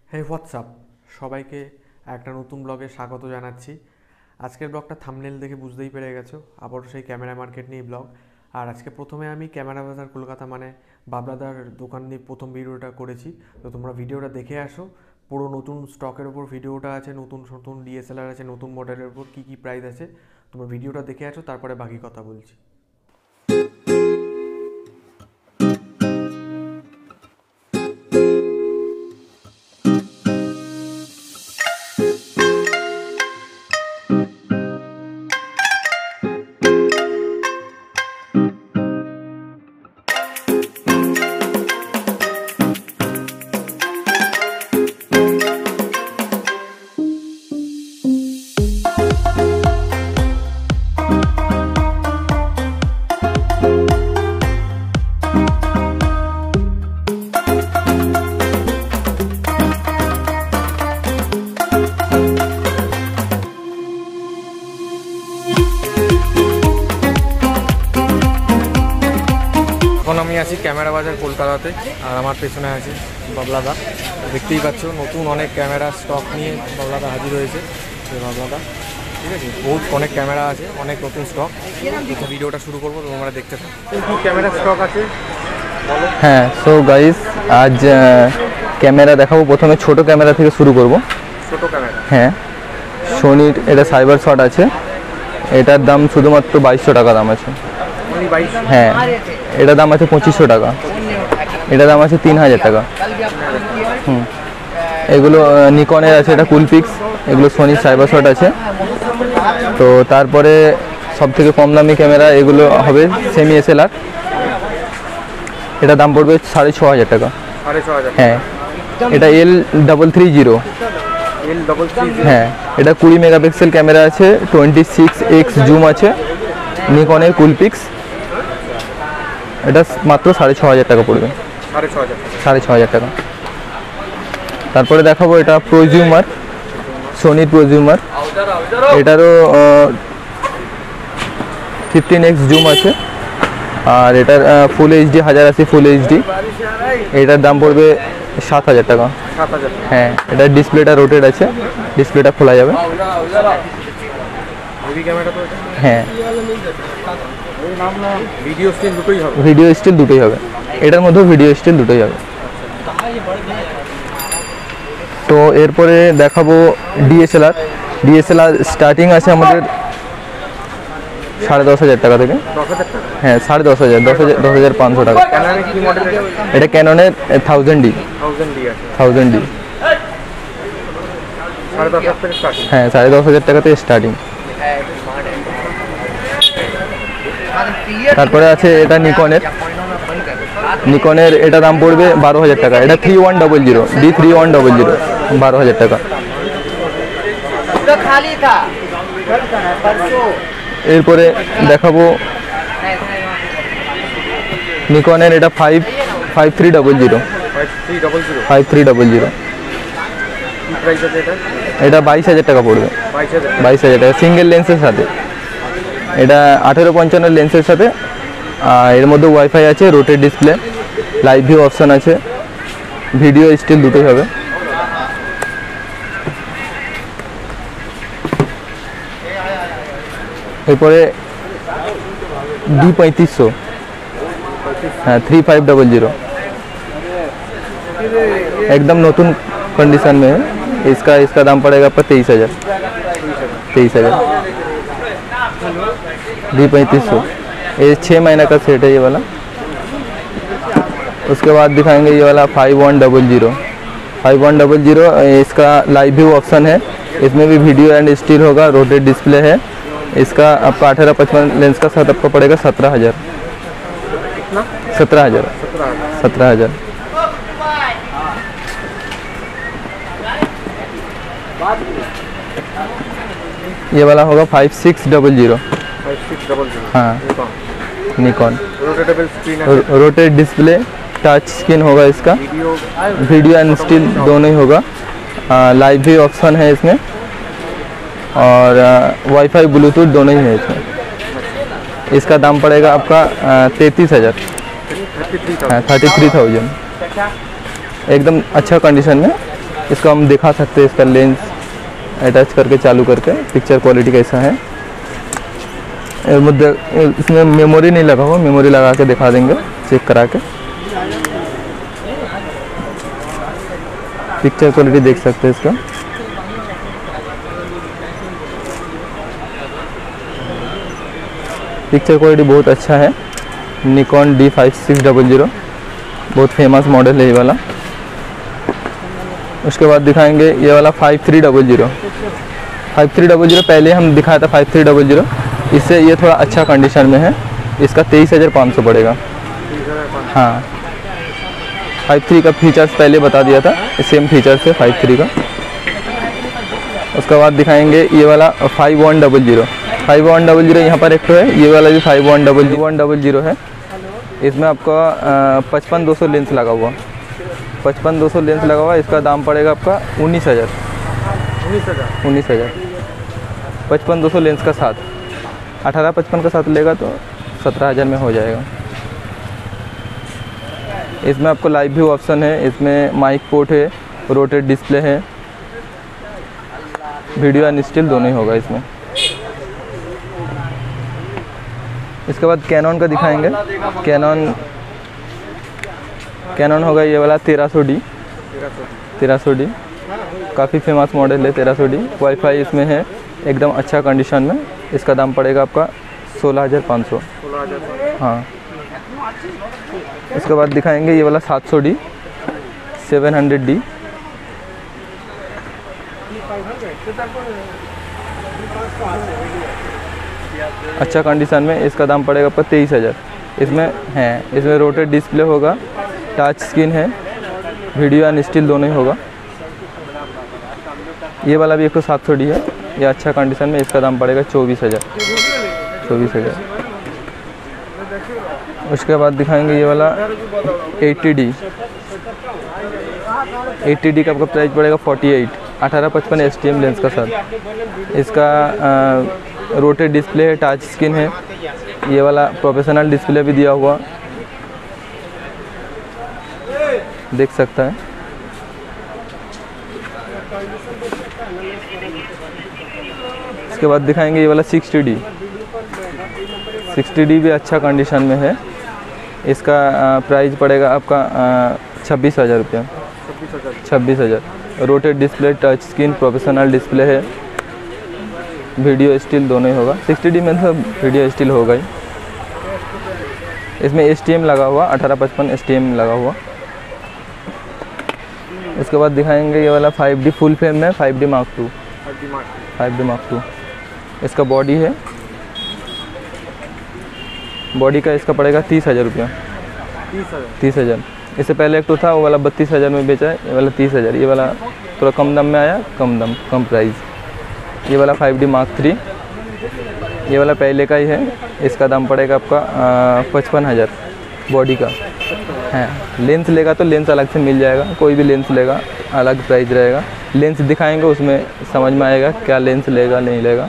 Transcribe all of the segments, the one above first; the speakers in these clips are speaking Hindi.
হে হোয়াটসঅ্যাপ, সবাইকে একটা নতুন ব্লগে স্বাগত জানাচ্ছি। আজকের ব্লগটা থাম্বনেল দেখে বুঝতেই পেরে গেছো, আবারও সেই ক্যামেরা মার্কেট নিয়ে ব্লগ। আর আজকে প্রথমে আমি ক্যামেরা বাজার কলকাতা মানে বাবলাদার দোকান নিয়ে প্রথম ভিডিওটা করেছি। তো তোমরা ভিডিওটা দেখে আসো। পুরো নতুন স্টকের ওপর ভিডিওটা আছে, নতুন নতুন ডিএসএলআর আছে, নতুন মডেলের ওপর কী কী প্রাইস আছে তোমরা ভিডিওটা দেখে আসো, তারপরে বাকি কথা বলছি। এখন আমি আছি ক্যামেরা বাজার কলকাতাতে, আর আমার পেছনে আছে বাবলাদা। দেখতেই পাচ্ছ নতুন অনেক ক্যামেরা স্টক নিয়ে বাবলাদা হাজির হয়েছে। বাবলাদা ঠিক আছে, বহুত অনেক ক্যামেরা আছে, অনেক নতুন স্টক। তো ভিডিওটা শুরু করবো, তোমরা দেখতে থাকো। কি ক্যামেরা স্টক আছে বলো। হ্যাঁ, সো গাইস আজ ক্যামেরা দেখাবো। প্রথমে ছোট ক্যামেরা থেকে শুরু করব। ছোট ক্যামেরা, হ্যাঁ, সোনির এটা সাইবার শট আছে। এটার দাম শুধুমাত্র 2200 টাকা দাম আছে। হ্যাঁ, এটার দাম আছে 2500 টাকা। এটার দাম আছে 3000 টাকা। এগুলো নিকনের আছে, এটা কুলপিক্স। এগুলো সোনির সাইবার শট আছে। তো তারপরে সব থেকে কম দামি ক্যামেরা এগুলো হবে সেমি এসএলআর। এটা দাম পড়বে 6500 টাকা। হ্যাঁ, এটা L330। হ্যাঁ, এটা 20 মেগাপিক্সেল ক্যামেরা আছে, 26x জুম আছে, নিকনের কুলপিক্স। এটা মাত্র 6500 টাকা পড়বে। 6500 টাকা। তারপরে দেখাবো এটা প্রোজিউমার, সোনির প্রোজিউমার। এটারও 15x জুম আছে, আর এটার ফুল এইচডি 1080 ফুল এইচডি। এটার দাম পড়বে 7000 টাকা। হ্যাঁ, এটার ডিসপ্লেটা রোটেট আছে, ডিসপ্লেটা খোলা যাবে। হ্যাঁ, ভিডিও স্টিল দুটোই হবে। এটার মধ্যেও ভিডিও স্টিল দুটোই হবে। তো এরপরে দেখাবো ডিএসএলআর। ডিএসএলআর স্টার্টিং আছে আমাদের 10,500 টাকা থেকে। হ্যাঁ, 10,500, 10,500 টাকা। এটা ক্যাননের 1000D। হ্যাঁ, 10,500 টাকা থেকে স্টার্টিং। তারপরে আছে এটা নিকনের এটা দাম পড়বে 12,000 টাকা। এটা 3100 D3100, 12,000 টাকা। এরপরে দেখাবো নিকনের এটা 5300। এটা 22,000 টাকা পড়বে। 22,000 টাকা সিঙ্গেল লেন্সের সাথে। এটা 1855 লেন্সের সাথে। এর মধ্যে ওয়াইফাই আছে, rotate display, live view option আছে, ভিডিও স্টিল দুটোই হবে। এরপরে D3500, हाँ 3500, एकदम नतून कंडीशन में है। इसका दाम पड़ेगा आपका 23,000। D3500 ये 6 महीना का सेट है ये वाला। उसके बाद दिखाएंगे ये वाला 5100। इसका लाइव व्यू ऑप्शन है, इसमें भी वीडियो एंड स्टिल होगा, रोटेट डिस्प्ले है। इसका आपका 1855 लेंस का साथ आपको पड़ेगा 17,000। 17,000। ये वाला होगा 5600। हाँ, Nikon rotate display, touch screen होगा इसका, वीडियो एंड स्टिल दोनों ही होगा। लाइव भी ऑप्शन है इसमें, और वाईफाई ब्लूटूथ दोनों ही है इसमें। इसका दाम पड़ेगा आपका 33,000। 33,000 एकदम अच्छा कंडीशन में इसका हम दिखा सकते हैं, इसका लेंस अटैच करके चालू करके पिक्चर क्वालिटी कैसा है। मुद्दे इसमें मेमोरी नहीं लगा हुआ, मेमोरी लगा के दिखा देंगे चेक करा के। पिक्चर क्वालिटी देख सकते हैं इसका। पिक्चर क्वालिटी बहुत अच्छा है। निकॉन D5600 बहुत फेमस मॉडल है ये वाला। उसके बाद दिखाएंगे ये वाला 5300। 5300 पहले हम दिखाया था 5300, इससे ये थोड़ा अच्छा कंडीशन में है। इसका 23,500 पड़ेगा। हाँ, 53 का फीचर्स पहले बता दिया था, सेम फीचर्स है 53 का। उसके बाद दिखाएंगे ये वाला 5100। 5100 यहाँ पर एक तो है, ये वाला भी 5100 है। इसमें आपका 55-200 लेंस लगा हुआ, 55-200 लेंस लगा हुआ। इसका दाम पड़ेगा आपका 19,000। 55-200 लेंस का साथ, 18-55 का साथ लेगा तो 17,000 में हो जाएगा। इसमें आपको लाइव व्यू ऑप्शन है, इसमें माइक पोर्ट है, रोटेट डिस्प्ले है, वीडियो एंड स्टिल दोनों ही होगा इसमें। इसके बाद कैनन का दिखाएंगे। कैनन होगा ये वाला 1300D। काफ़ी फेमस मॉडल है 1300D। वाईफाई इसमें है एकदम अच्छा कंडीशन में। इसका दाम पड़ेगा आपका 16,500। हाँ, इसके बाद दिखाएंगे ये वाला 700D 700D। अच्छा कंडीशन में, इसका दाम पड़ेगा आपका 23,000। इसमें रोटेट डिस्प्ले होगा, टच स्क्रीन है, वीडियो एंड स्टिल दोनों ही होगा। ये वाला भी 700D है, ये अच्छा कंडीशन में। इसका दाम पड़ेगा 24,000। उसके बाद दिखाएंगे ये वाला 80D। 80D का आपका प्राइस पड़ेगा 48। 18-55 STM लेंस का साथ। इसका रोटेट डिस्प्ले है, टच स्क्रीन है, ये वाला प्रोफेशनल डिस्प्ले भी दिया हुआ देख सकता है। इसके बाद दिखाएंगे ये वाला 60D। 60D भी अच्छा कंडीशन में है। इसका प्राइस पड़ेगा आपका 26,000 रुपया। 26,000। Rotate display, touch screen, professional display है, वीडियो स्टिल दोनों ही होगा। 60D में तो वीडियो स्टिल होगा ही। इसमें STM लगा हुआ, 18-55 STM लगा हुआ। इसके बाद दिखाएंगे ये वाला 5D फुल फ्रेम में 5D Mark II। 5D Mark II। इसका बॉडी है, बॉडी का इसका पड़ेगा 30,000 रुपया। 30,000। इससे पहले एक तो था, वो वाला 32,000 में बेचा है, ये वाला 30,000। ये वाला थोड़ा कम दाम में आया, कम प्राइस। ये वाला 5D Mark III, ये वाला पहले का ही है। इसका दाम पड़ेगा आपका 55,000 बॉडी का है। लेंस लेगा तो लेंस अलग से मिल जाएगा, कोई भी लेंस लेगा अलग प्राइस रहेगा। लेंस दिखाएंगे उसमें समझ में आएगा क्या लेंस लेगा नहीं लेगा।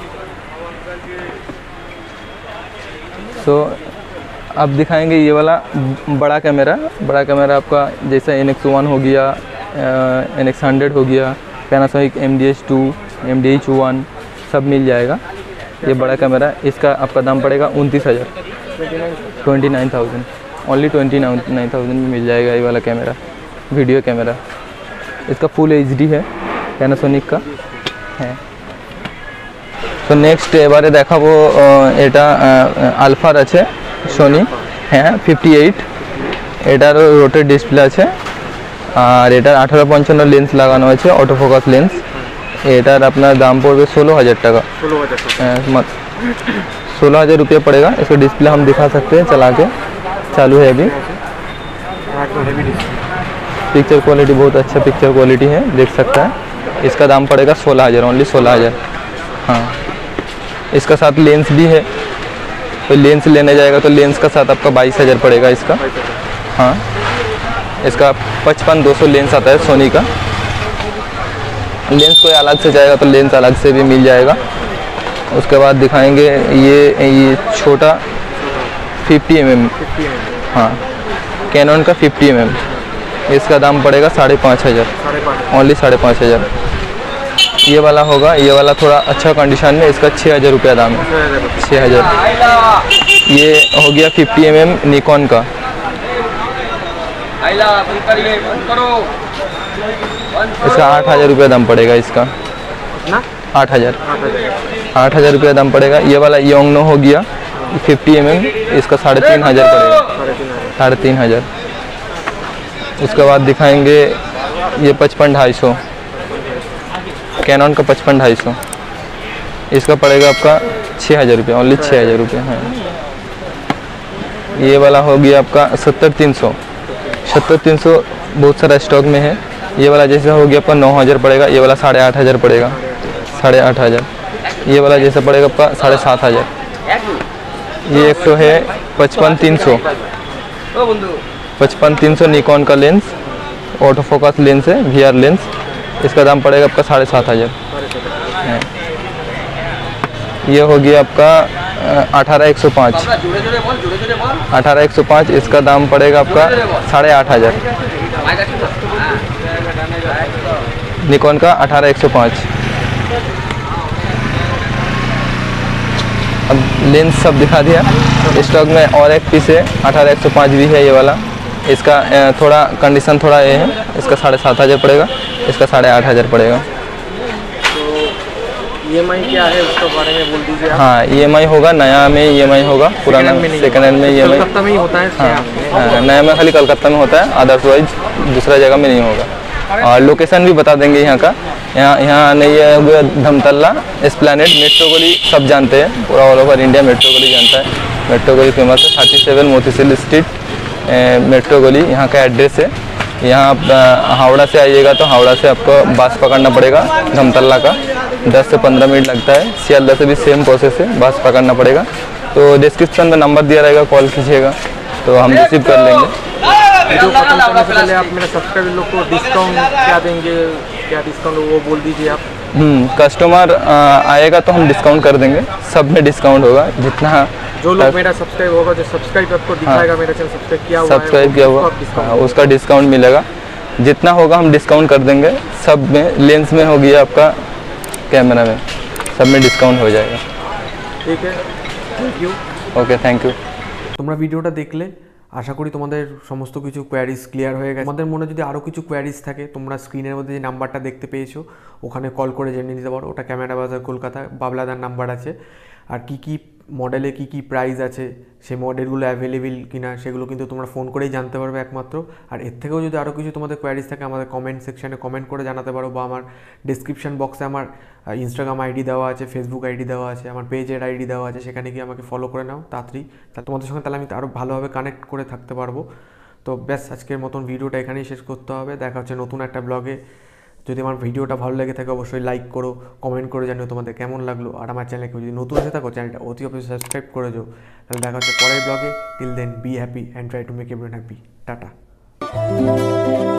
तो अब दिखाएंगे ये वाला बड़ा कैमरा आपका जैसा NX1 हो गया, NX100 हो गया, पैनासोनिक MDH2, MDH1 सब मिल जाएगा। ये बड़ा कैमरा, इसका आपका दाम पड़ेगा 29,000। 29,000 ओनली 29,000 में मिल जाएगा ये वाला कैमरा, वीडियो कैमरा। इसका फुल HD है, पैनासोनिक का है। तो नेक्स्ट এবারে দেখাবো এটা আলফার আছে সোনি, হ্যাঁ 58। এটারও রোটেট ডিসপ্লে আছে আর এটার 18-55 লেন্স লাগানো আছে, অটোফোকাস লেন্স। এটার আপনার দাম পড়বে 16,000 টাকা। 16,000 रुपये पड़ेगा। इसका डिस्प्ले हम दिखा सकते हैं चला के, चालू है अभी। पिक्चर क्वालिटी बहुत अच्छा पिक्चर क्वालिटी है, देख सकता है। इसका दाम पड़ेगा 16,000, ओनली 16,000। हाँ, इसका साथ लेंस भी है, तो लेंस लेने जाएगा तो लेंस का साथ आपका 22,000 पड़ेगा इसका। हाँ, इसका 55-200 लेंस आता है सोनी का। लेंस कोई अलग से जाएगा तो लेंस अलग से भी मिल जाएगा। उसके बाद दिखाएंगे ये छोटा 50 mm। हाँ, कैनन का 50 mm। इसका दाम पड़ेगा 5,500, 5,500। ओनली 5,500। ये वाला होगा, ये वाला थोड़ा अच्छा कंडीशन में, इसका 6,000 रुपया दाम है, 6,000। ये हो गया 50 mm निकॉन का, इसका 8,000 रुपया दाम पड़ेगा, इसका ना 8,000, 8,000। 8,000 रुपया दाम पड़ेगा। ये वाला योंगनो हो गया 50 mm, इसका 3,500 पड़ेगा, 3,500। उसके बाद दिखाएंगे ये 55-250, कैनन का 55-250, इसका पड़ेगा आपका 6,000 रुपया, ओनली 6,000 रुपये। हाँ, ये वाला हो गया आपका 70-300, 70-300 बहुत सारा स्टॉक में है। ये वाला जैसा हो गया आपका 9,000 पड़ेगा, ये वाला 8,500 पड़ेगा, 8,500। ये वाला जैसा पड़ेगा आपका 7,500। ये एक तो है 55-300, 55-300 निकॉन का लेंस, ऑटो फोकस लेंस है, VR लेंस, इसका दाम पड़ेगा आपका 7,500। ये हो गया आपका 18-105, 18-105, इसका दाम पड़ेगा आपका 8,500, निकॉन का 18-105। अब लेंस सब दिखा दिया, स्टॉक में और एक पीस है 18-105 भी है ये वाला, इसका थोड़ा कंडीशन थोड़ा ये है, इसका 7,500 पड़ेगा, इसका 8,500 पड़ेगा। EMI क्या है उसके बारे में बोल दीजिए आप। हाँ, EMI होगा, नया में EMI होगा, पुराना सेकेंड हैंड में EMI। कलकत्ता में ही होता है। हाँ, नया में खाली कलकत्ता में होता है, अदरवाइज दूसरा जगह में नहीं होगा। और लोकेशन भी बता देंगे यहाँ का, यहाँ नहीं है हुआ धमतल्ला, एस्प्लैनेड, मेट्रो गली सब जानते हैं, पूरा ऑल ओवर इंडिया मेट्रो गली जानता है। मेट्रो गली फेमस है, 37 मोतीसिल स्ट्रीट, मेट्रो गली यहाँ का एड्रेस है। यहाँ आप हावड़ा से आइएगा तो हावड़ा से आपको बस पकड़ना पड़ेगा धमतल्ला का, 10 से 15 मिनट लगता है। सियालदा से भी सेम प्रोसेस है, बस पकड़ना पड़ेगा। तो डिस्क्रिप्शन में नंबर दिया रहेगा, कॉल कीजिएगा तो हम रिसीव कर लेंगे। वीडियो खत्म करने से पहले आप मेरे सब्सक्राइबर लोग को डिस्काउंट क्या देंगे, क्या डिस्काउंट वो बोल दीजिए आप। कस्टमर आएगा तो हम डिस्काउंट कर देंगे, सब में डिस्काउंट होगा। जितना जो लोग मेरा सब्सक्राइब होगा, जो सब्सक्राइब आपको दिखाएगा, मेरा चैनल सब्सक्राइब किया हुआ है, सब्सक्राइब किया हुआ, उसका डिस्काउंट मिलेगा। जितना होगा हम डिस्काउंट कर देंगे, सब में, लेंस में हो गया आपका, कैमरा में, सब में डिस्काउंट हो जाएगा। ठीक है, thank you. Okay, thank you. তোমরা ভিডিওটা দেখলে আশা করি তোমাদের সমস্ত কিছু কোয়ারিজ ক্লিয়ার হয়ে গেছে। তোমাদের মনে যদি আরও কিছু কোয়ারিজ থাকে, তোমরা স্ক্রিনের মধ্যে যে নাম্বারটা দেখতে পেয়েছো ওখানে কল করে জেনে নিতে পারো। ওটা ক্যামেরা বাজার কলকাতা, বাবলাদার নাম্বার আছে। আর কী মডেলে কী প্রাইস আছে, সেই মডেলগুলো অ্যাভেলেবেল কিনা সেগুলো কিন্তু তোমরা ফোন করেই জানতে পারবে একমাত্র। আর এর থেকেও যদি আরও কিছু তোমাদের কোয়ারিজ থাকে আমাদের কমেন্ট সেকশানে কমেন্ট করে জানাতে পারো, বা আমার ডিসক্রিপশান বক্সে আমার ইনস্টাগ্রাম আইডি দেওয়া আছে, ফেসবুক আইডি দেওয়া আছে, আমার পেজের আইডি দেওয়া আছে, সেখানে গিয়ে আমাকে ফলো করে নাও তাড়াতাড়ি। তাহলে তোমাদের সঙ্গে তাহলে আমি আরও ভালোভাবে কানেক্ট করে থাকতে পারবো। তো ব্যাস, আজকের মতন ভিডিওটা এখানেই শেষ করতে হবে। দেখা হচ্ছে নতুন একটা ব্লগে। যদি আমার ভিডিওটা ভালো লেগে থাকে অবশ্যই লাইক করো, কমেন্ট করে জানিও তোমাদের কেমন লাগলো। আর আমার চ্যানেলকে যদি নতুন এসে থাকো, চ্যানেলটা অতি অবশ্যই সাবস্ক্রাইব করে যাও। তাহলে দেখা হচ্ছে পরের ব্লগে। Till then be happy and try to make everyone happy. Tata.